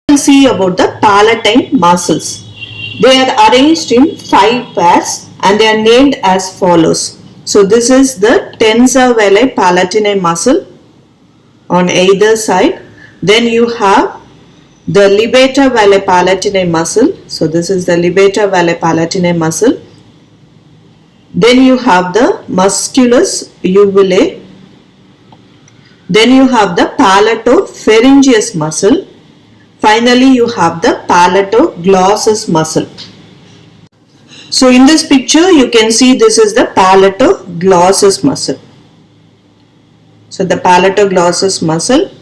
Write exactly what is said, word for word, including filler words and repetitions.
We'll see about the palatine muscles. They are arranged in five pairs and they are named as follows. So this is the tensor veli palatine muscle on either side. Then you have the levator veli palatine muscle. So this is the levator veli palatine muscle. Then you have the musculus uvulae. Then you have the palatopharyngeus muscle. Finally, you have the palatoglossus muscle. So in this picture, you can see this is the palatoglossus muscle. So the palatoglossus muscle.